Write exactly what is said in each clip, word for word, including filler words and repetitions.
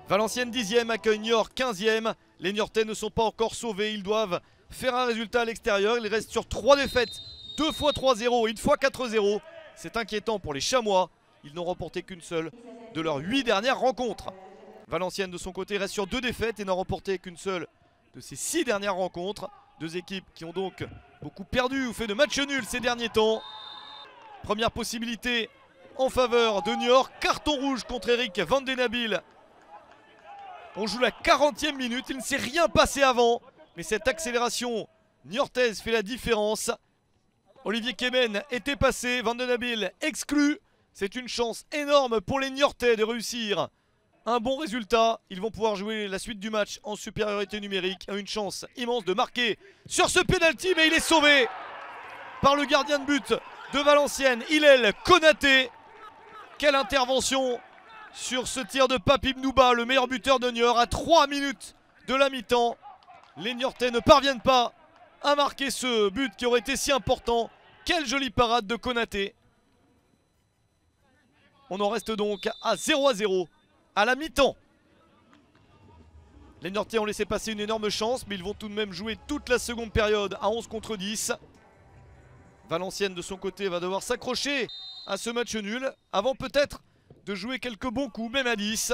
Valenciennes dixième accueille Niort quinzième. Les Niortais ne sont pas encore sauvés, ils doivent faire un résultat à l'extérieur. Ils restent sur trois défaites, deux fois trois zéro et une fois quatre zéro. C'est inquiétant pour les Chamois, ils n'ont remporté qu'une seule de leurs huit dernières rencontres. Valenciennes de son côté reste sur deux défaites et n'a remporté qu'une seule de ses six dernières rencontres. Deux équipes qui ont donc beaucoup perdu ou fait de matchs nuls ces derniers temps. Première possibilité en faveur de Niort, carton rouge contre Eric Vandenabil. On joue la quarantième minute, il ne s'est rien passé avant, mais cette accélération niortaise fait la différence. Olivier Kemen était passé, Vandenabil exclu. C'est une chance énorme pour les Niortais de réussir un bon résultat. Ils vont pouvoir jouer la suite du match en supériorité numérique. Une chance immense de marquer sur ce pénalty, mais il est sauvé par le gardien de but de Valenciennes, Hillel Konaté. Quelle intervention sur ce tir de Papy Mnouba, le meilleur buteur de Niort, à trois minutes de la mi-temps. Les Niortais ne parviennent pas à marquer ce but qui aurait été si important. Quelle jolie parade de Konaté. On en reste donc à zéro à zéro à la mi-temps. Les Niortais ont laissé passer une énorme chance, mais ils vont tout de même jouer toute la seconde période à onze contre dix. Valenciennes de son côté va devoir s'accrocher à ce match nul avant peut-être de jouer quelques bons coups, même à dix.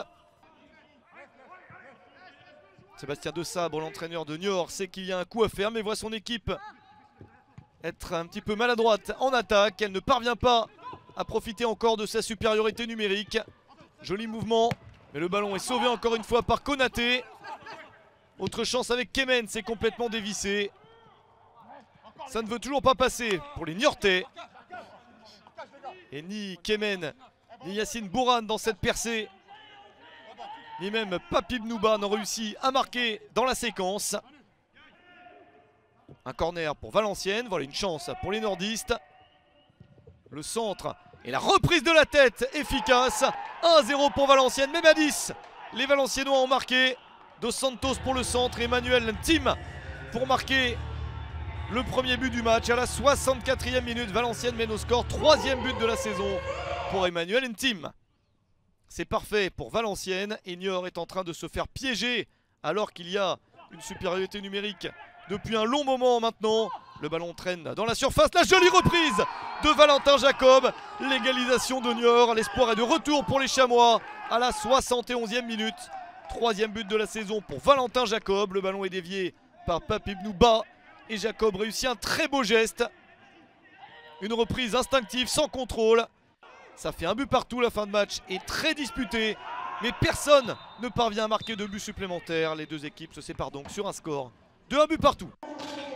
Sébastien Desabre, l'entraîneur de Niort, sait qu'il y a un coup à faire, mais voit son équipe être un petit peu maladroite en attaque. Elle ne parvient pas à profiter encore de sa supériorité numérique. Joli mouvement, mais le ballon est sauvé encore une fois par Konaté. Autre chance avec Kemen, c'est complètement dévissé. Ça ne veut toujours pas passer pour les Niortais. Et ni Kemen, ni Yacine Bourane dans cette percée, ni même Papy Mnouba n'ont réussi à marquer dans la séquence. Un corner pour Valenciennes, voilà une chance pour les nordistes. Le centre et la reprise de la tête efficace. un zéro pour Valenciennes, même à dix. Les Valenciennois ont marqué. Dos Santos pour le centre, Emmanuel Ntim pour marquer le premier but du match. À la soixante-quatrième minute, Valenciennes mène au score. Troisième but de la saison pour Emmanuel Ntim. C'est parfait pour Valenciennes. Et Niort est en train de se faire piéger alors qu'il y a une supériorité numérique depuis un long moment maintenant. Le ballon traîne dans la surface. La jolie reprise de Valentin Jacob. L'égalisation de Niort. L'espoir est de retour pour les Chamois à la soixante et onzième minute. Troisième but de la saison pour Valentin Jacob. Le ballon est dévié par Papy Mnouba. Et Jacob réussit un très beau geste. Une reprise instinctive sans contrôle. Ça fait un but partout, la fin de match est très disputée. Mais personne ne parvient à marquer de but supplémentaire. Les deux équipes se séparent donc sur un score de un but partout.